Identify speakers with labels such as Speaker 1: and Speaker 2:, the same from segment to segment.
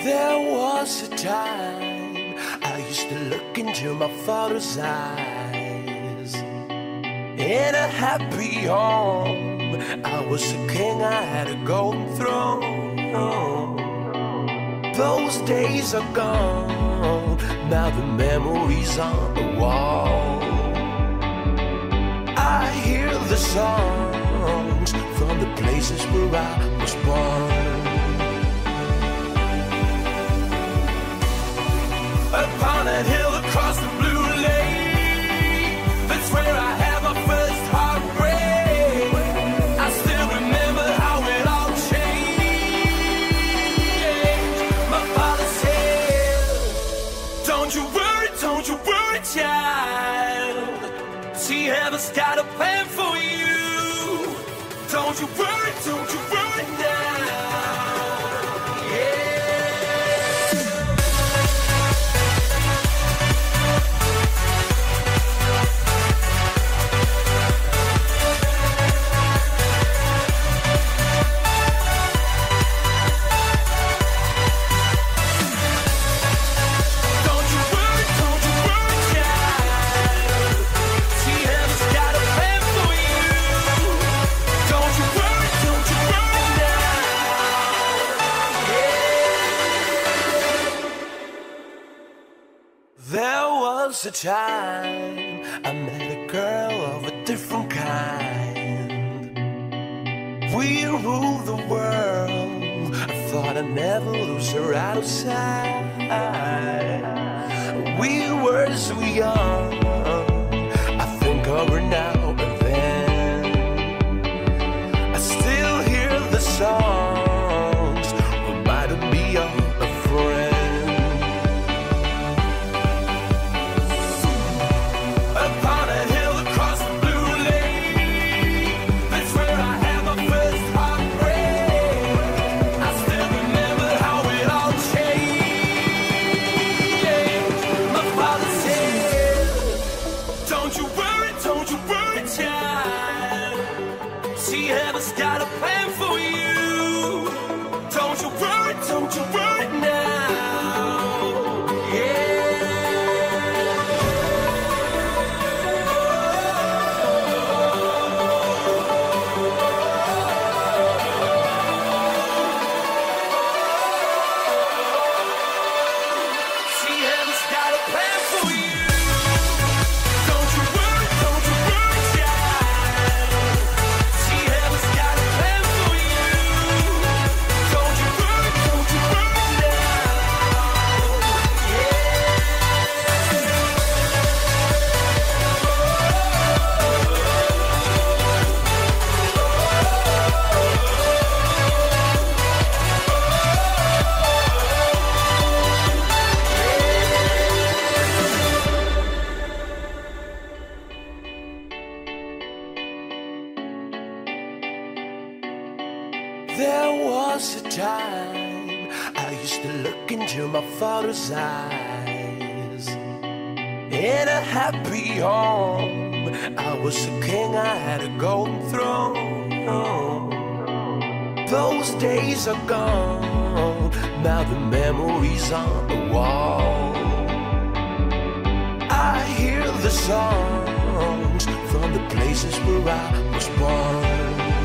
Speaker 1: There was a time I used to look into my father's eyes. In a happy home, I was a king, I had a golden throne. Those days are gone, now the memories on the wall. I hear the songs from the places where I was born. Upon that hill across the blue lake, that's where I had my first heartbreak. I still remember how it all changed. My father said, don't you worry, child. See, heaven's got a plan for you. Don't you worry now. There was a time I met a girl of a different kind. We ruled the world. I thought I'd never lose her out of sight. We were so young, I think of her now and then. I still hear the songs reminding me of a friend. Don't you worry, child. See, heaven's got a plan for you. Don't you worry now. See, heaven's got a plan for you. There was a time I used to look into my father's eyes. In a happy home, I was a king, I had a golden throne. Those days are gone, now the memories on the wall. I hear the songs from the places where I was born.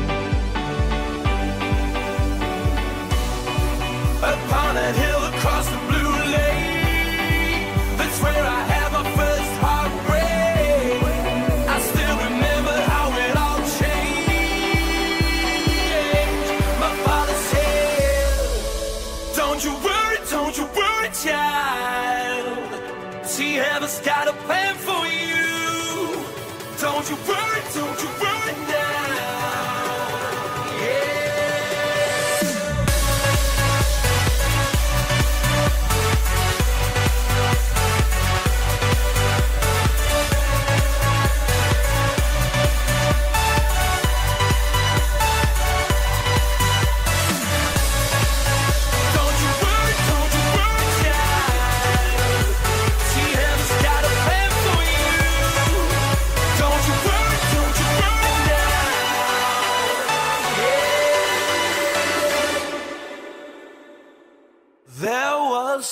Speaker 1: Upon that hill across the blue lake, that's where I had my first heartbreak. I still remember how it all changed. My father said, don't you worry, child. See, heaven's got a plan for you. Don't you worry now.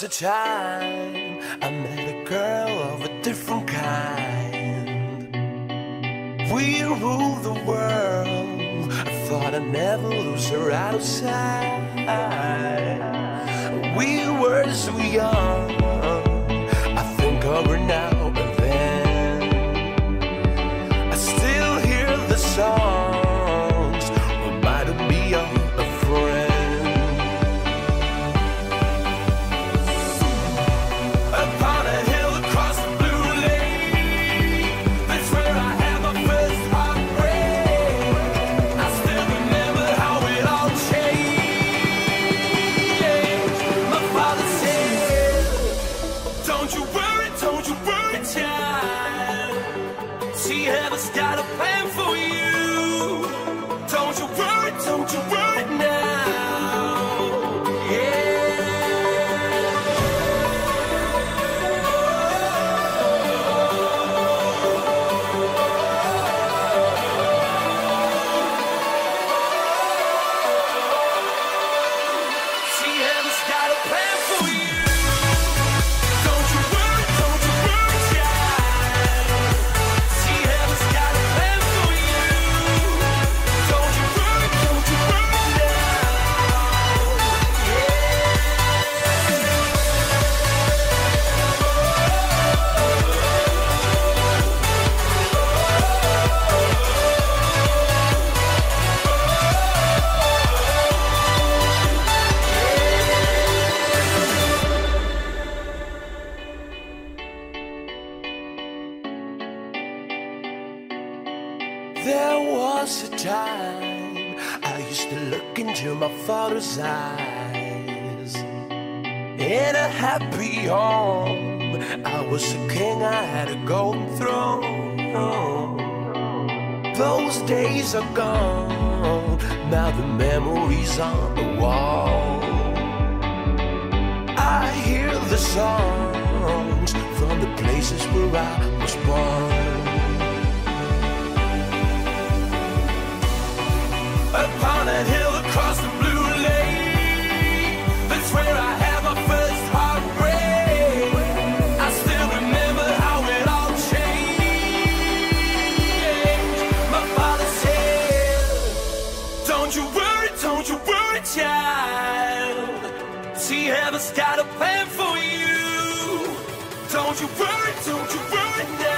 Speaker 1: was a time I met a girl of a different kind. We ruled the world. I thought I'd never lose her out of sight. We were so young. I think of her now and then. I still hear the songs reminding me of a friend. Upon a hill across the blue lake, that's where I had my first heartbreak. I still remember how it all changed. My father said, don't you worry, child. She has got a plan for you. Don't you worry now. There was a time I used to look into my father's eyes. In a happy home, I was a king, I had a golden throne. Those days are gone, now the memories on the wall. I hear the songs from the places where I was born. Upon a hill across the blue lake, that's where I had my first heartbreak. I still remember how it all changed. My father said, don't you worry, child. She has got a plan for you. Don't you worry now.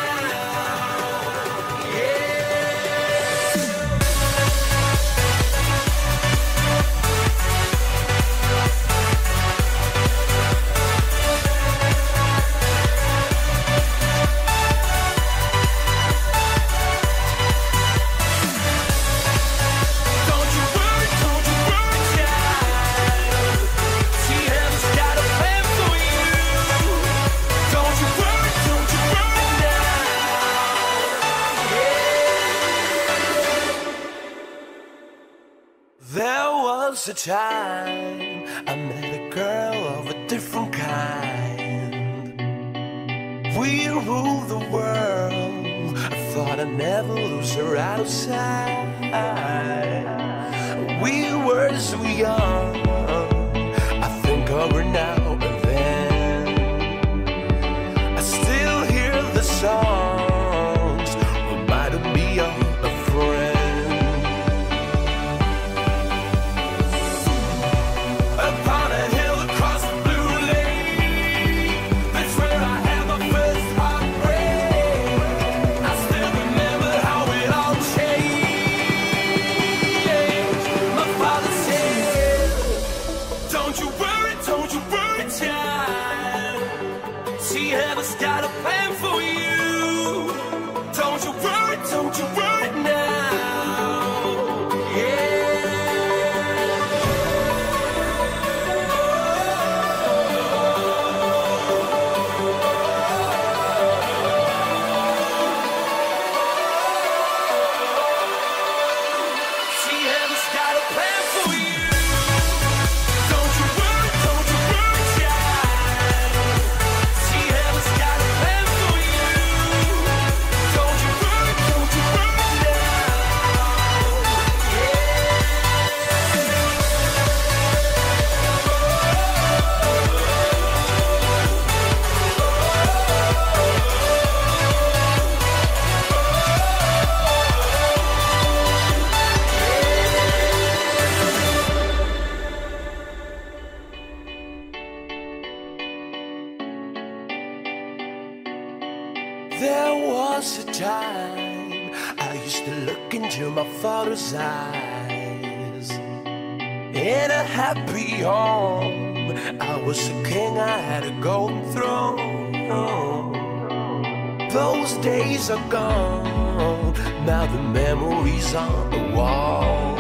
Speaker 1: There was a time I met a girl of a different kind. We ruled the world. I thought I'd never lose her out of sight. We were so young. I think of her now and then. I still hear the songs reminding me of a friend. father's eyes. In a happy home, I was a king, I had a golden throne. Those days are gone, now the memories on the wall.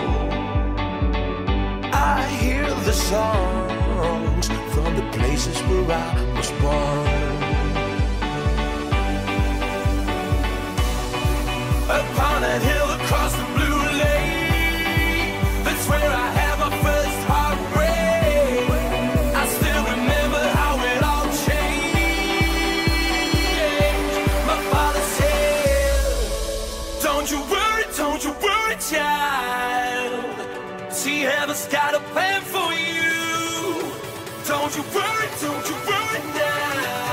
Speaker 1: I hear the songs from the places where I was born. Upon that hill across the blue lake, that's where I had my first heartbreak. I still remember how it all changed. My father said, don't you worry, child. See, heaven's got a plan for you. Don't you worry now.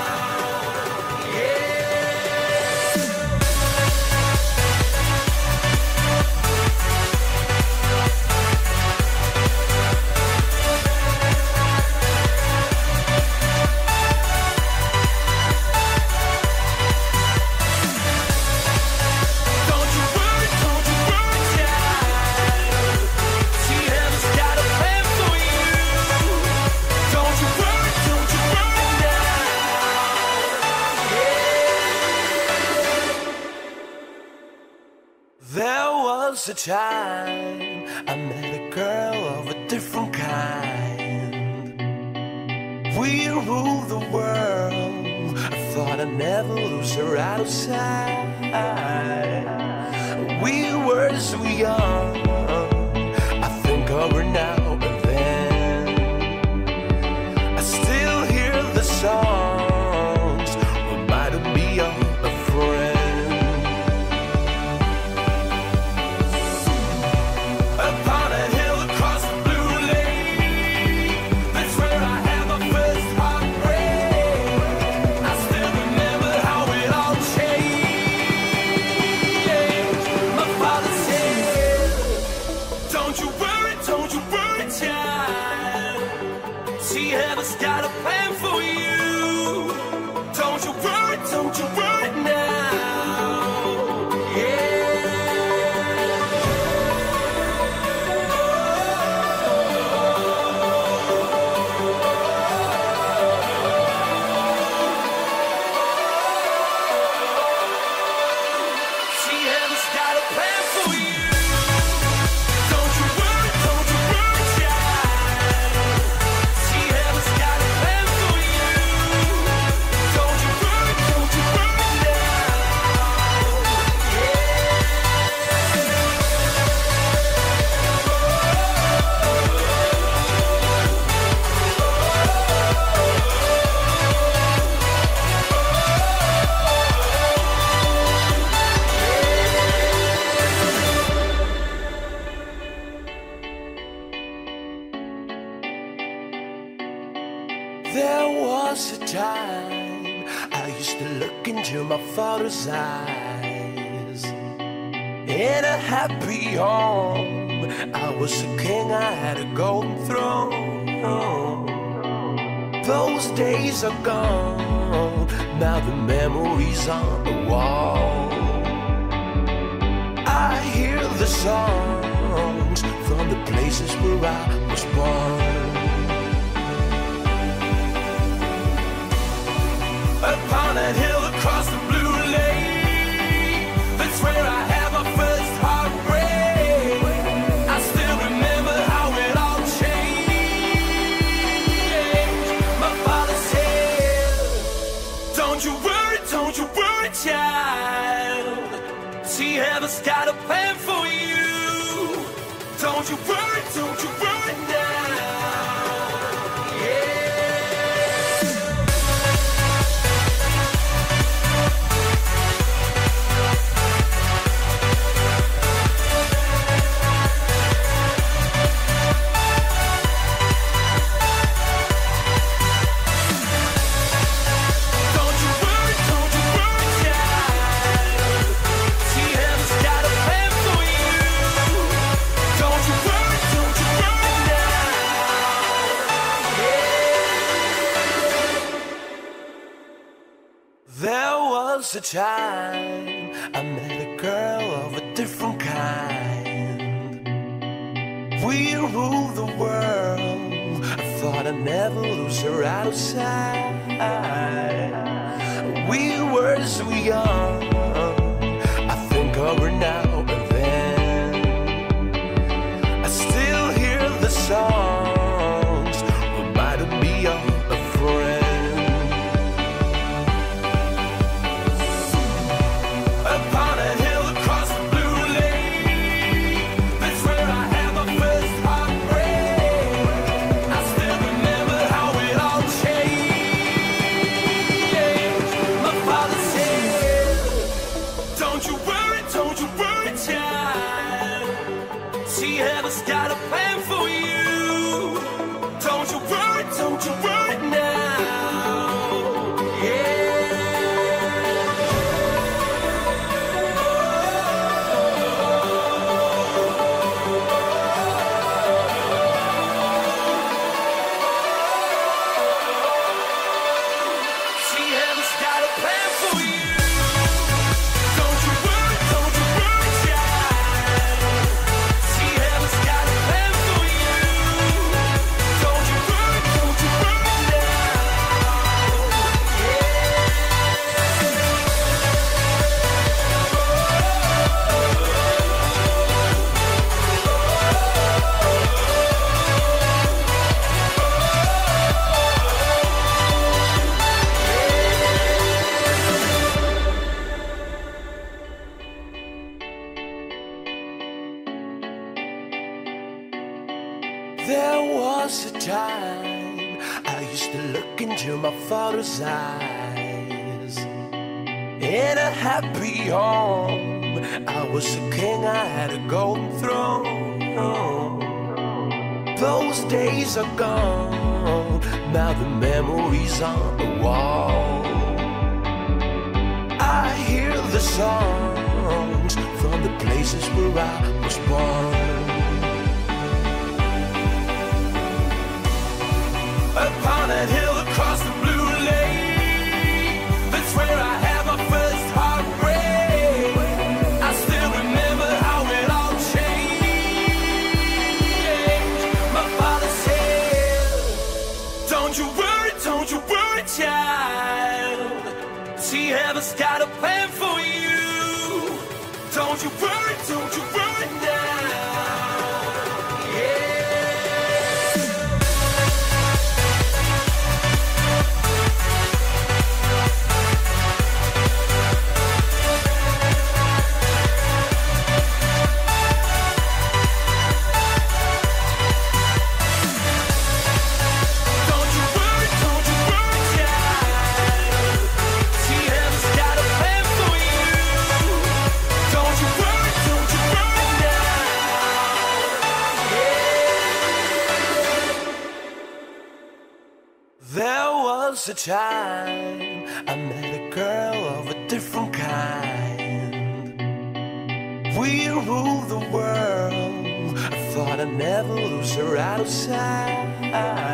Speaker 1: A time I met a girl of a different kind. We ruled the world. I thought I'd never lose her out of sight. We were so young, I think of her now and then. I still hear the songs reminding me of a friend. There was a time I used to look into my father's eyes. In a happy home, I was a king, I had a golden throne. Those days are gone, now the memories on the wall. I hear the songs from the places where I was born. Upon that hill across the blue lake, that's where I had my first heartbreak. I still remember how it all changed. My father said, don't you worry, child. See, heaven's got a plan for you. Don't you worry now. A time I met a girl of a different kind. We rule the world. I thought I'd never lose her out of sight. We were so young. I think of her now and then. I still hear the songs reminding me of a friend. Upon a hill across the blue lake, that's where I had my first heartbreak. I still remember how it all changed. My father said, don't you worry, child. See, heaven's got a plan for you. Don't you worry now. See, heaven's got a plan for you. Don't you worry, child. See, heaven's got a plan for you. Don't you worry now. There was a time I used to look into my father's eyes. In a happy home, I was a king, I had a golden throne. Those days are gone, now the memories on the wall. I hear the songs from the places where I was born. Upon a hill across the blue lake, that's where I had my first heartbreak. I still remember how it all changed. My father said, don't you worry, child. See, heaven's got a plan for you. Don't you worry now. There was a time I met a girl of a different kind. We ruled the world. I thought I'd never lose her out of sight.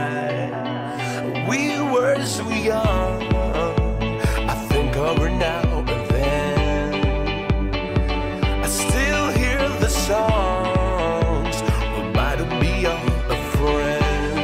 Speaker 1: We were so young. I think of her now and then. I still hear the songs reminding me of a friend.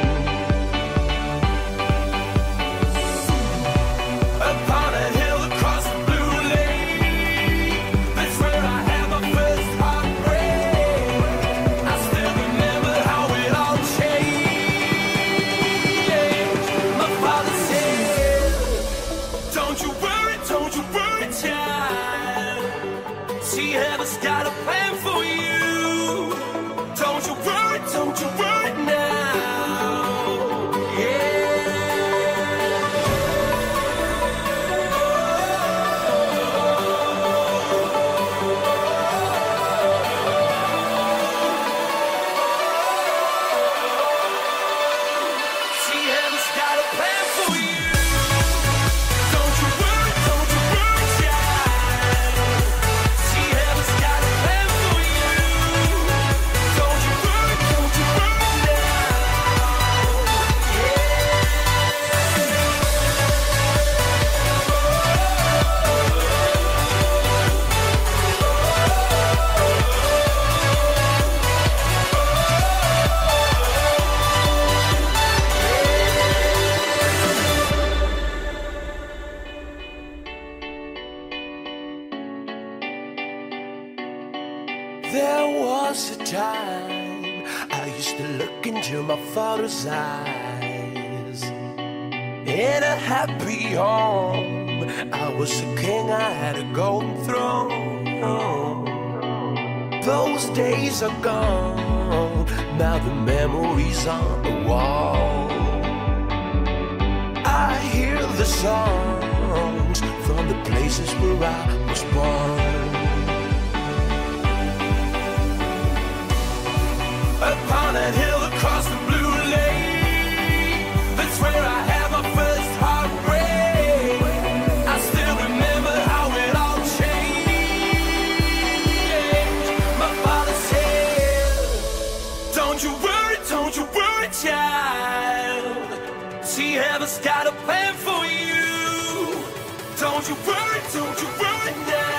Speaker 1: See, heaven's got a plan for you. Don't you worry now. See, heaven's got a plan for you. Don't you worry, child. See, heaven's got a plan for you. Don't you worry time I used to look into my father's eyes. In a happy home, I was a king, I had a golden throne. Those days are gone, now the memories on the wall. I hear the songs from the places where I was born. Upon that hill across the blue lake, that's where I had my first heartbreak. I still remember how it all changed. My father said, don't you worry, child. See, heaven's got a plan for you. Don't you worry now.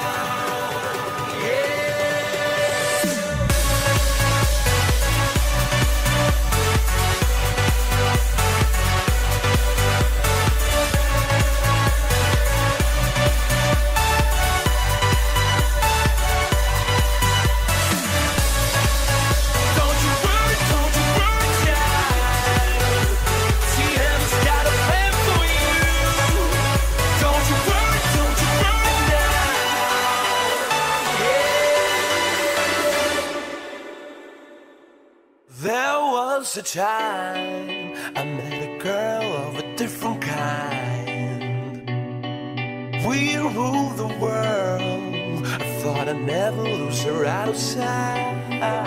Speaker 1: There was a time I met a girl of a different kind. We ruled the world. I thought I'd never lose her out of sight.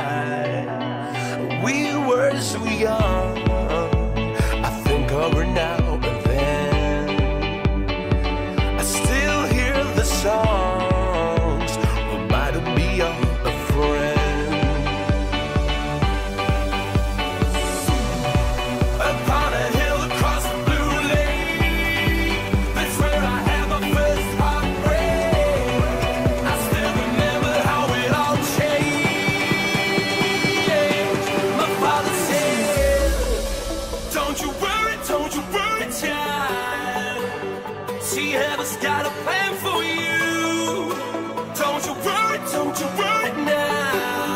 Speaker 1: We were so young, I think of her now and then. I still hear the songs, reminding me of a friend. See, heaven's got a plan for you. Don't you worry now.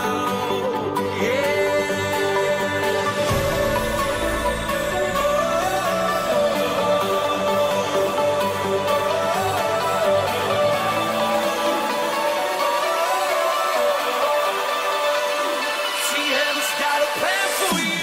Speaker 1: See, heaven's got a plan for you.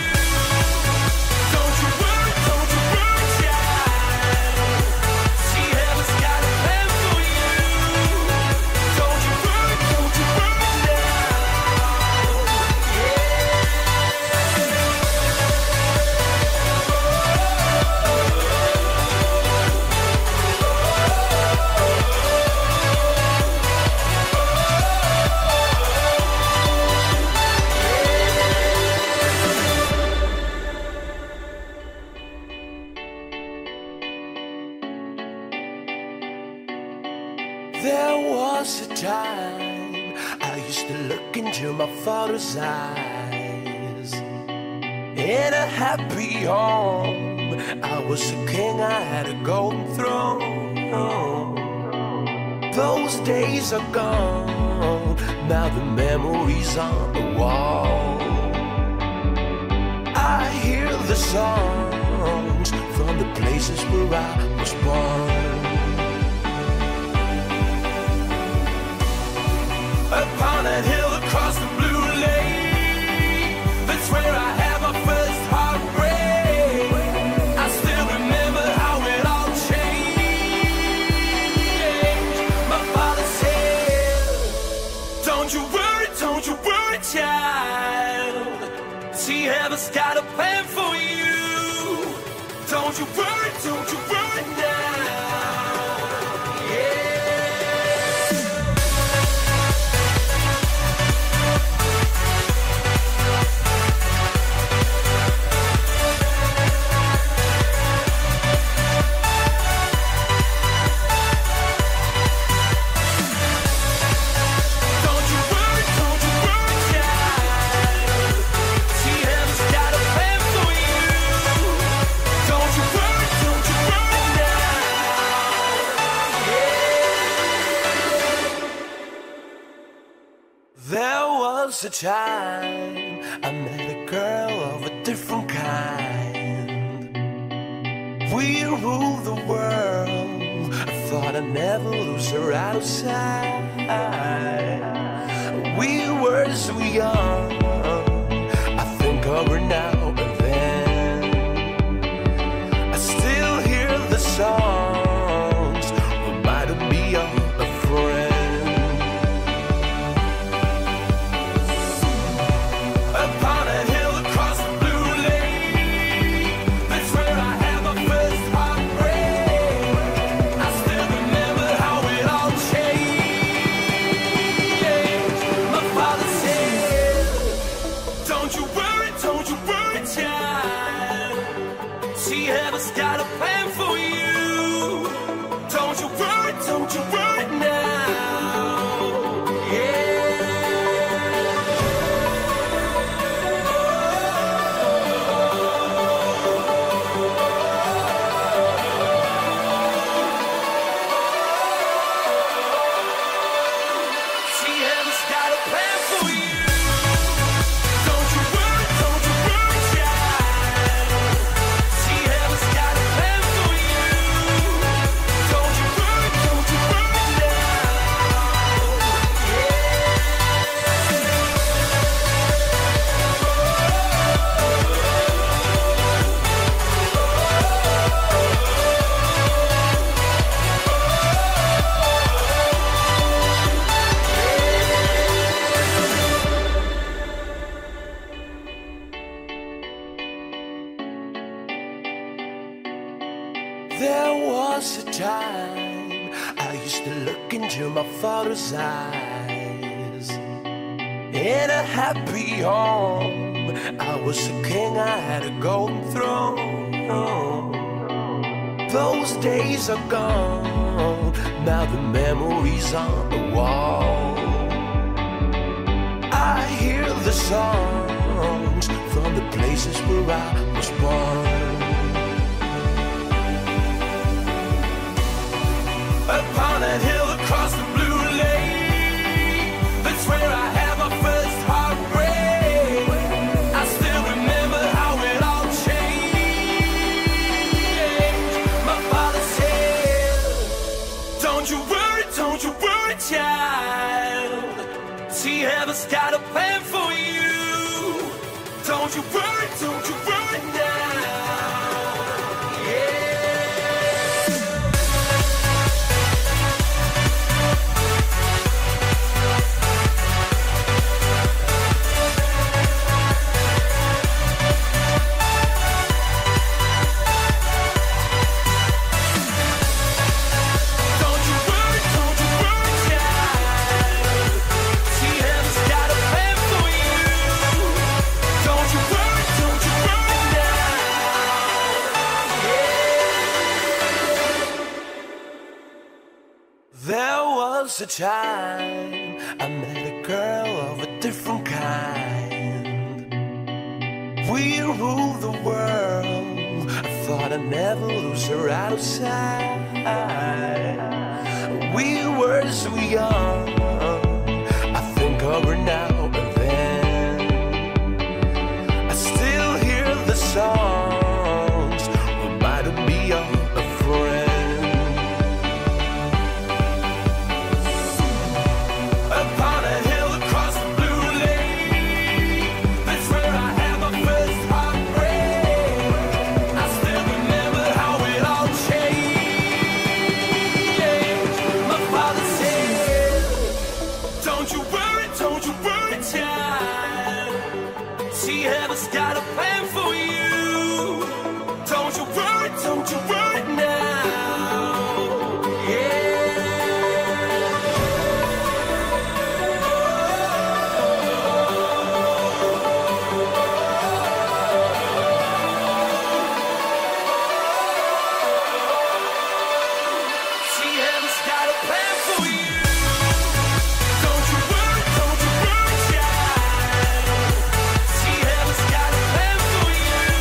Speaker 1: There was a time I used to look into my father's eyes. In a happy home, I was a king, I had a golden throne. Those days are gone, now the memories on the wall. I hear the songs from the places where I was born. Upon that hill across the blue lake, that's where I had my first heartbreak. I still remember how it all changed. My father said, don't you worry, child. See, heaven's got a plan for you. Don't you worry now. Don't you worry was a time I met a girl of a different kind. We ruled the world. I thought I'd never lose her out of sight. We were so young. I think of her now and then. I still hear the songs reminding me of a friend. Upon a hill across the blue lake, that's where I had my first heartbreak. I still remember how it all changed. My father said, don't you worry, child. She heaven's got a plan for you. Don't you worry now. There was a time I used to look into my father's eyes. In a happy home, I was a king, I had a golden throne. Those days are gone, now the memories on the wall. I hear the songs from the places where I was born. Upon a hill across the blue lake, that's where I had my first heartbreak. I still remember how it all changed. My father said, don't you worry, child. She heaven's got a plan for you. Don't you worry now. There was a time I met a girl of a different kind. We ruled the world. I thought I'd never lose her out of sight. We were so young. I think of her now and then. I still hear the songs reminding me of a friend. She heaven's got a plan for you. Don't you worry now. She heaven's got a plan for you. Don't you worry, child. She heaven's got a plan for you.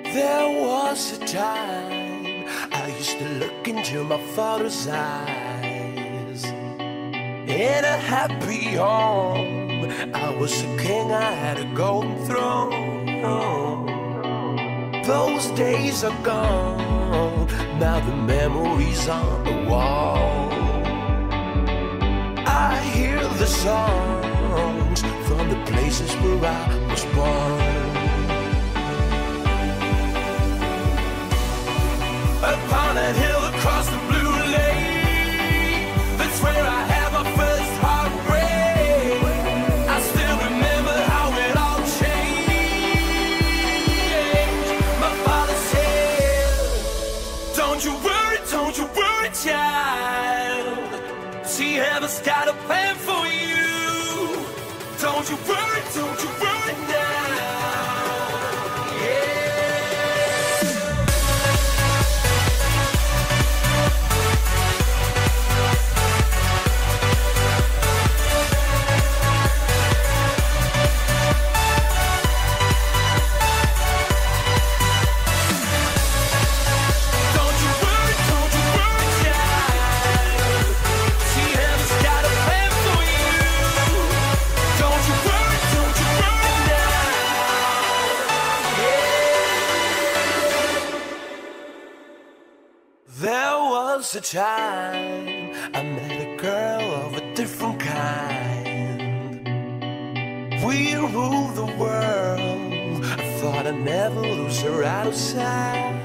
Speaker 1: There was a time I used to look into my father's eyes. In a happy home, I was a king, I had a golden throne. Those days are gone, now the memories on the wall. I hear the songs from the places where I was born. Upon a hill across the blue lake, that's where I had my first heartbreak. I still remember how it all changed. My father said, don't you worry, child. See, heaven's got a plan for you. Don't you worry now. There was a time I met a girl of a different kind. We ruled the world. I thought I'd never lose her out of sight.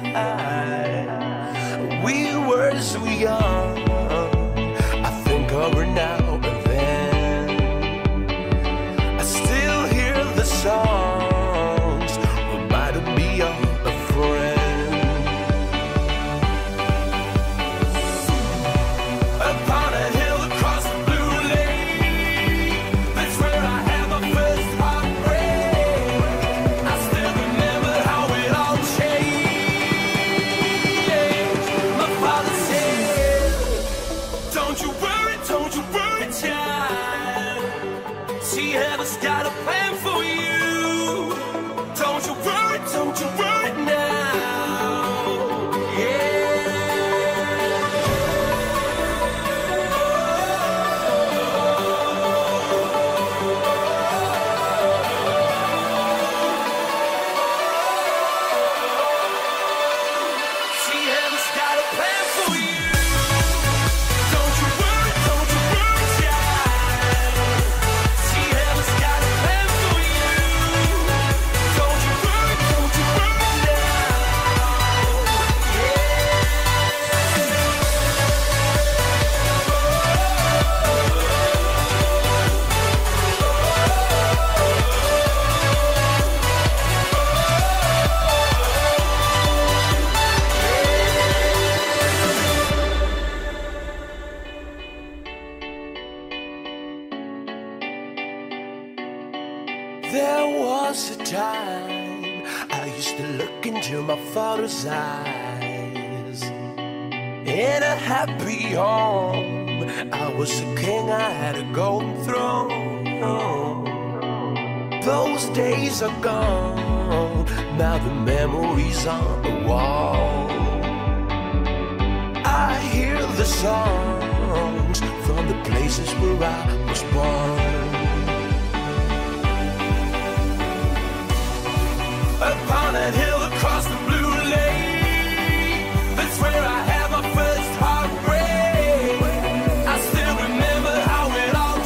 Speaker 1: We were so young. I think of her now and then. I still hear the songs reminding me of a friend. See, heaven's got a plan for you. Don't you worry now. See, heaven's got a plan for you. Don't you worry, child. See, heaven's got a plan for you. Don't you worry now. There was a time I used to look into my father's eyes. In a happy home, I was a king, I had a golden throne. Those days are gone, now the memories on the wall. I hear the songs from the places where I was born. Upon a hill across the blue lake, that's where I had my first heartbreak. I still remember how it all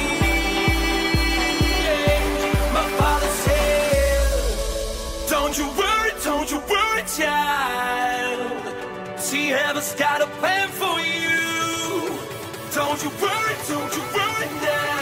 Speaker 1: changed. My father said, don't you worry, child. See, heaven's got a plan for you. Don't you worry now.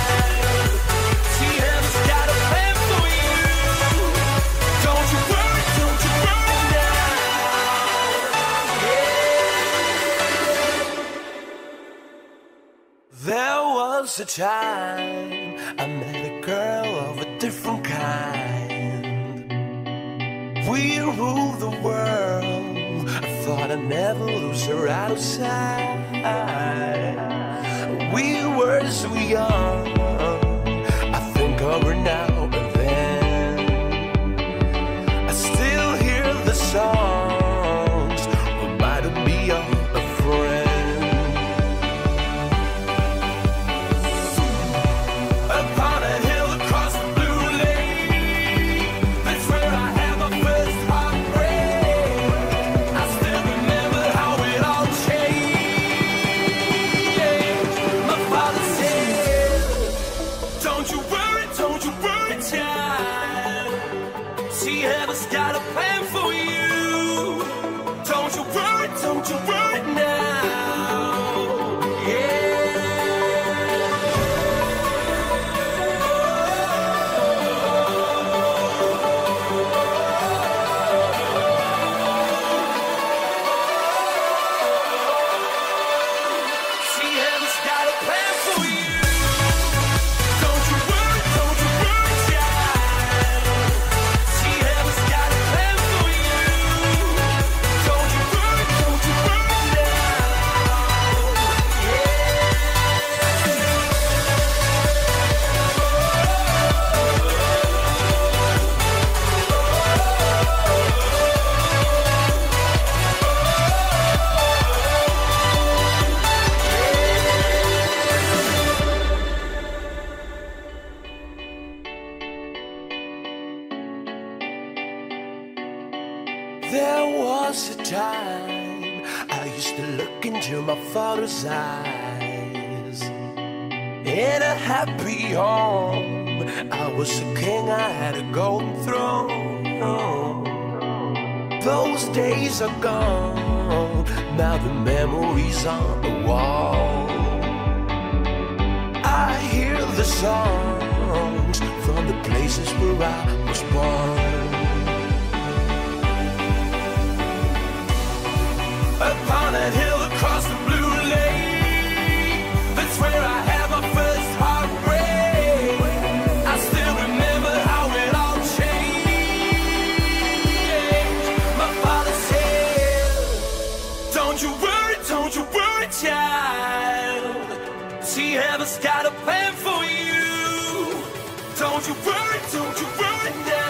Speaker 1: Don't you worry, There was a time I met a girl of a different kind. We ruled the world. I thought I'd never lose her out of sight. We were so young. I think of her now and then. I still hear the songs reminding me of a friend. Got a plan for you. Don't you worry now. She has got a plan for you. Don't you worry, child. She has got a plan for you. Don't you worry now. There was a time I used to look into my father's eyes. In a happy home, I was a king, I had a golden throne. Those days are gone, now the memories on the wall. I hear the songs from the places where I was born. Upon a hill across the blue lake, that's where I had my first heartbreak. I still remember how it all changed. My father said, don't you worry, child. She has got a plan for you. Don't you worry now.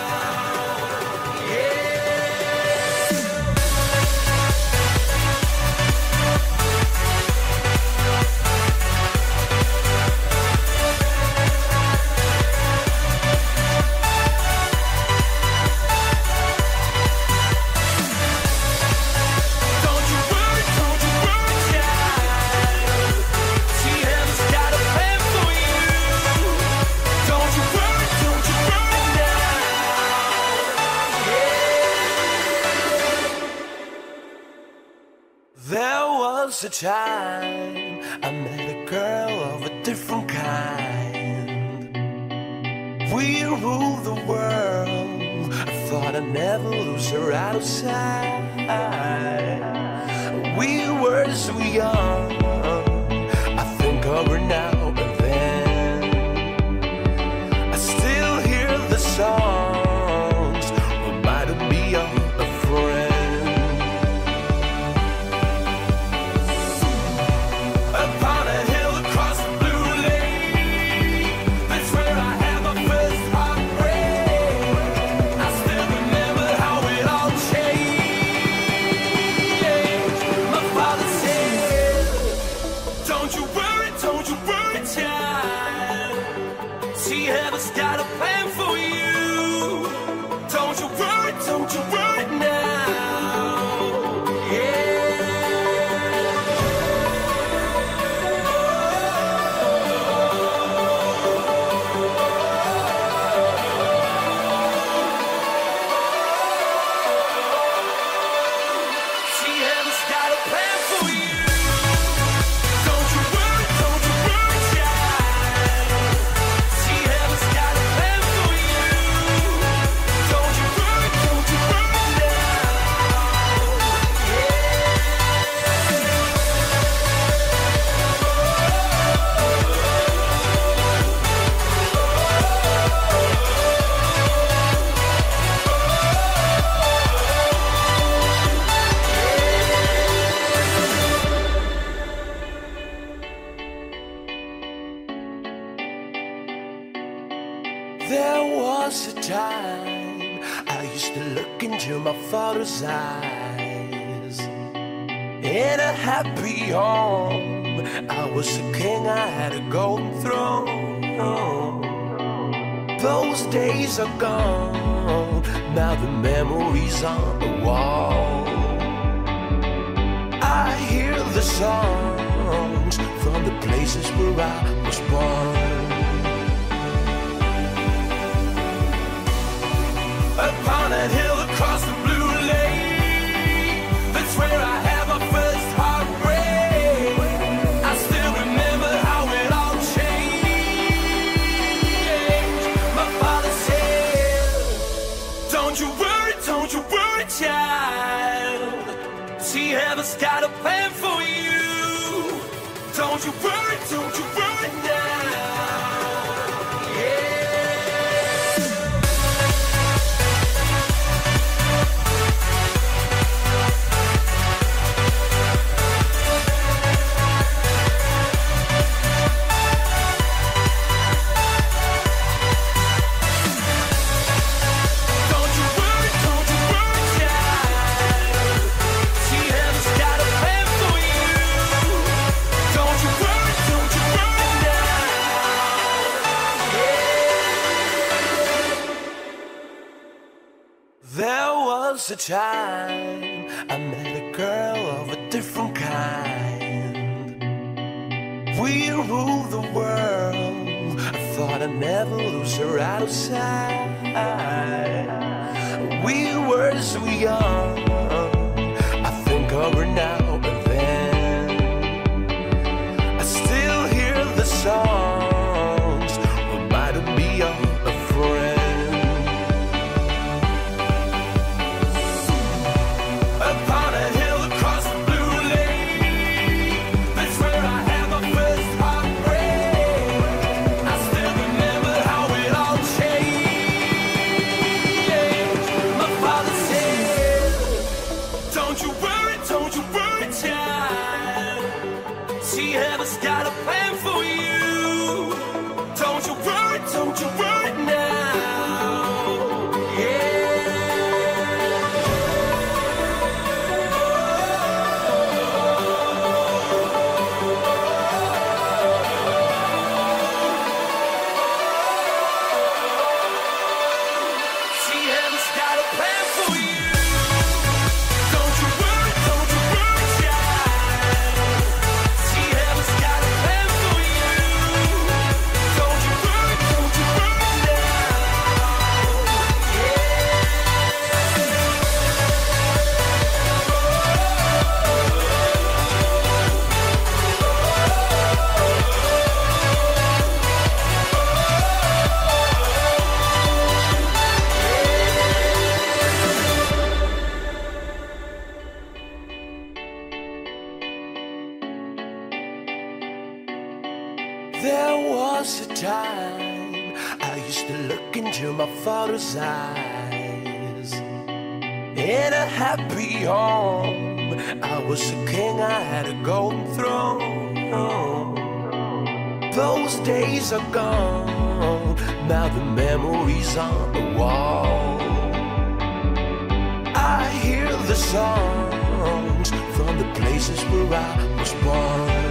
Speaker 1: There was a time I met a girl of a different kind. We ruled the world. I thought I'd never lose her out of sight. We were so young. I think of her now and then. I still hear the songs reminding me of a friend. She has got a plan for you. Don't you worry now. She has got a plan for you. Don't you worry. There was a time I used to look into my father's eyes. In a happy home, I was a king, I had a golden throne. Those days are gone, now the memories on the wall. I hear the songs from the places where I was born. Upon a hill across the blue lake, that's where I had my first heartbreak. I still remember how it all changed. My father said, don't you worry, child. See, heaven's got a plan for you. Don't you worry now. There was a time I met a girl of a different kind. We ruled the world. I thought I'd never lose her out of sight. We were so young. I think of her now and then. I still hear the songs reminding me of a friend. Don't you worry, child. See, heaven's got a plan for you. Don't you worry now. See, heaven's got a plan for you. There was a time I used to look into my father's eyes. In a happy home, I was a king, I had a golden throne. Those days are gone, now the memories on the wall. I hear the songs from the places where I was born.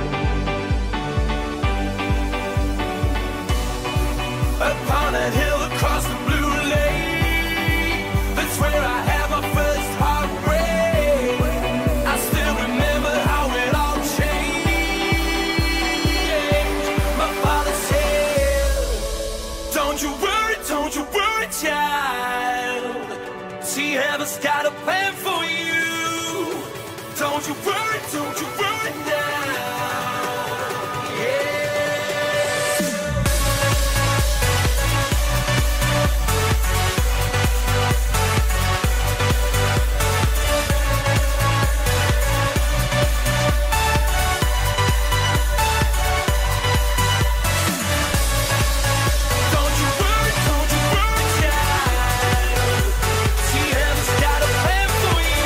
Speaker 1: Upon a hill across the blue lake, that's where I had my first heartbreak. I still remember how it all changed. My father said, don't you worry, child. See, heaven's got a plan for you. Don't you worry now. Don't you worry, child. See, heaven's got a plan for you.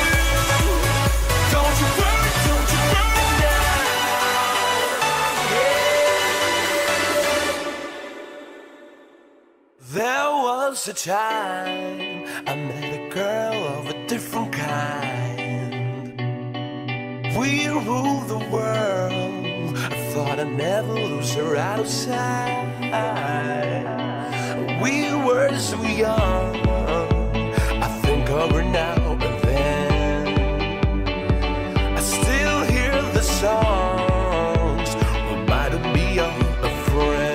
Speaker 1: was a time I met a girl of a different kind. We ruled the world. I thought I'd never lose her out of sight. We were so young. I think of her now and then. I still hear the songs reminding me of a friend.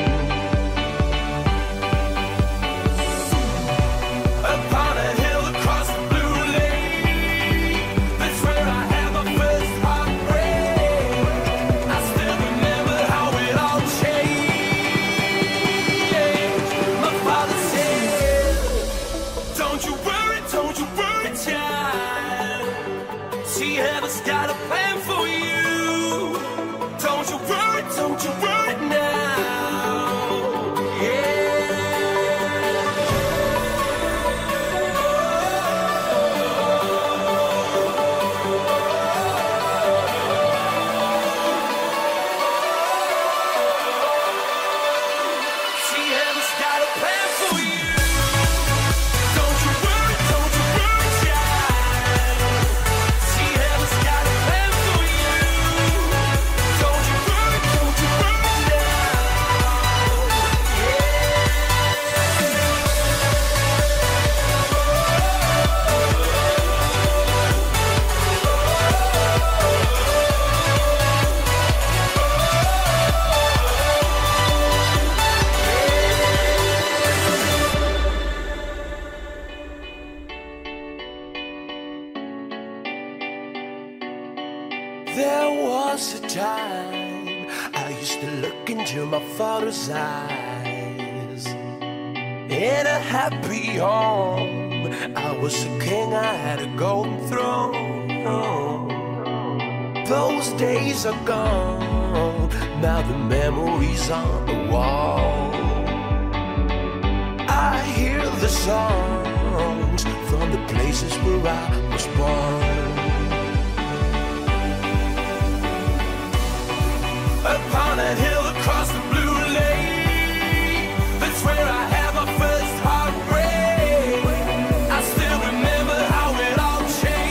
Speaker 1: Got a plan for you. Don't you worry now. She has got a plan for you. Don't you worry, child. She has got a plan for you. Don't you worry now. There was a time I used to look into my father's eyes. In a happy home, I was a king, I had a golden throne. Those days are gone, now the memories on the wall. I hear the songs from the places where I was born. Upon a hill across the blue lake, that's where I had my first heartbreak. I still remember how it all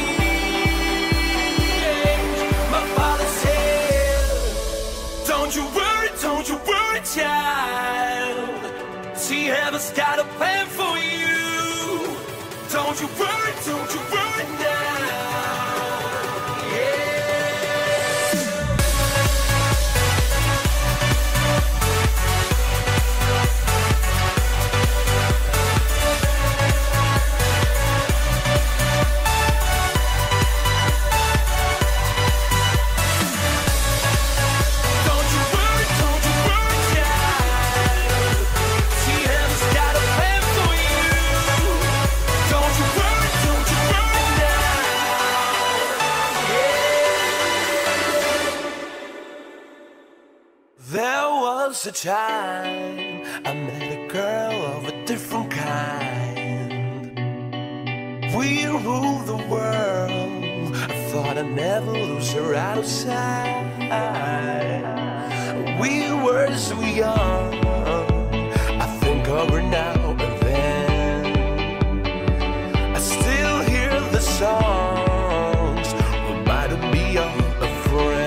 Speaker 1: changed. My father said, don't you worry, child. She has got a plan for you. Don't you worry now. There was a time I met a girl of a different kind. We ruled the world. I thought I'd never lose her out of sight. We were so young. I think of her now and then. I still hear the songs reminding me of a friend.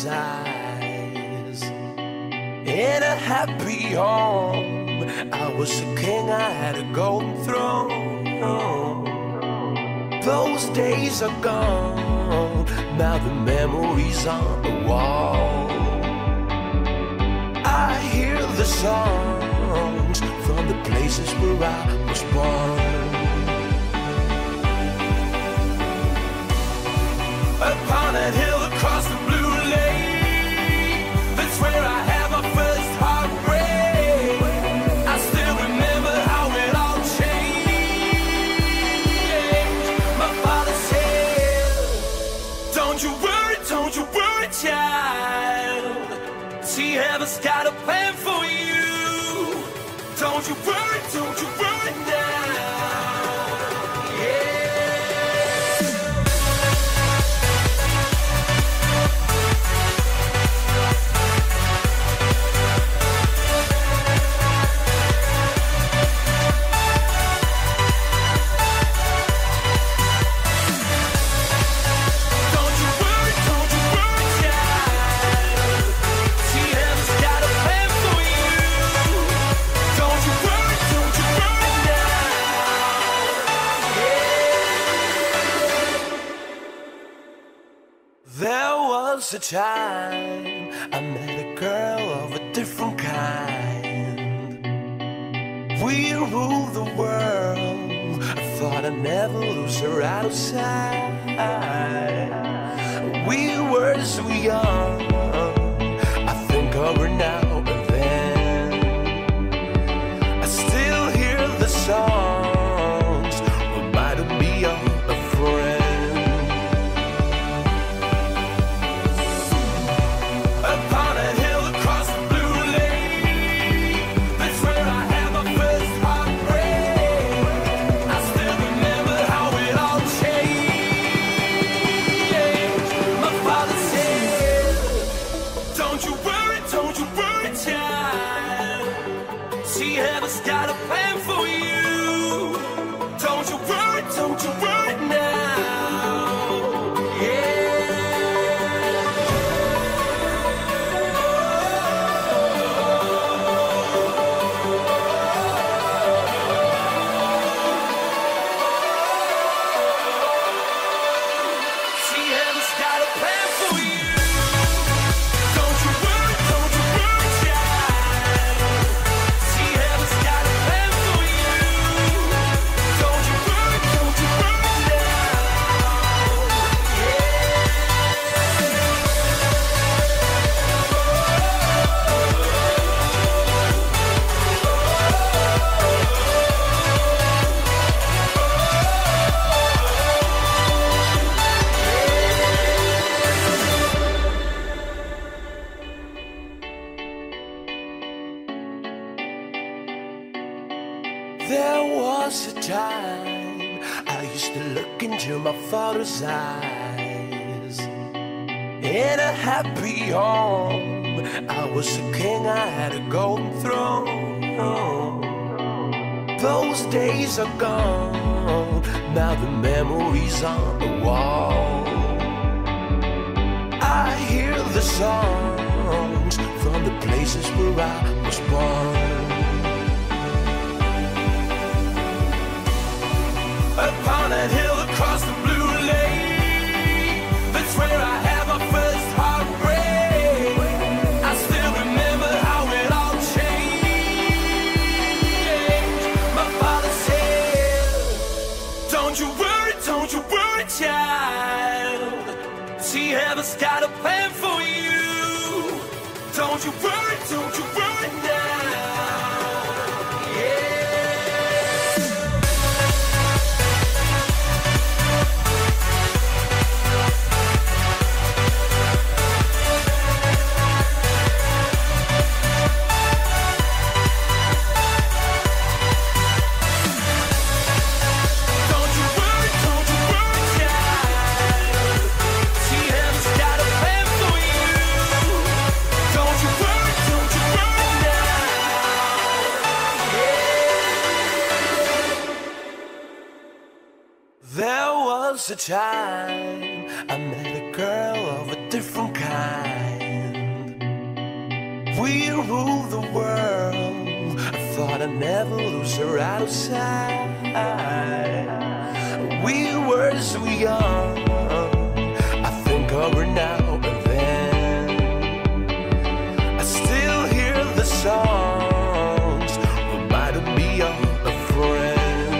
Speaker 1: father's eyes. In a happy home, I was a king, I had a golden throne. Those days are gone, now the memories on the wall. I hear the songs from the places where I was born. Upon a hill across the blue lake, that's where I had my first heartbreak. I still remember how it all changed. My father said, don't you worry, child. See, heaven's got a plan for you. Don't you worry now. There was a time I met a girl of a different kind. We ruled the world. I thought I'd never lose her out of sight. We were so young, I think of her now and then. I still hear the songs reminding me of a friend. See, heaven's got a plan for you. Don't you worry now. See, heaven's got a plan for you. Don't you worry, child. See, heaven's got a plan for you. Don't you worry now. There was a time I used to look into my father's eyes. In a happy home, I was a king, I had a golden throne. Those days are gone, now the memories on the wall. I hear the songs from the places where I was born. Upon a hill across the blue lake, that's where I had my first heartbreak. I still remember how it all changed. My father said, don't you worry, child. See, heaven's got a plan for you. Don't you worry now. There was a time I met a girl of a different kind. We rule the world. I thought I'd never lose her out of sight. We were so young. I think of her now and then. I still hear the songs reminding me of a friend.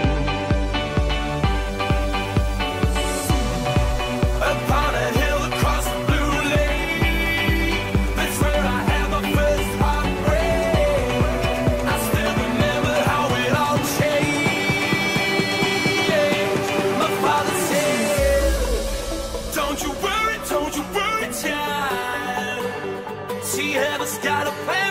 Speaker 1: Upon a hill across the blue lake, that's where I had my first heartbreak. I still remember how it all changed. My father said, don't you worry, child. She has got a plan.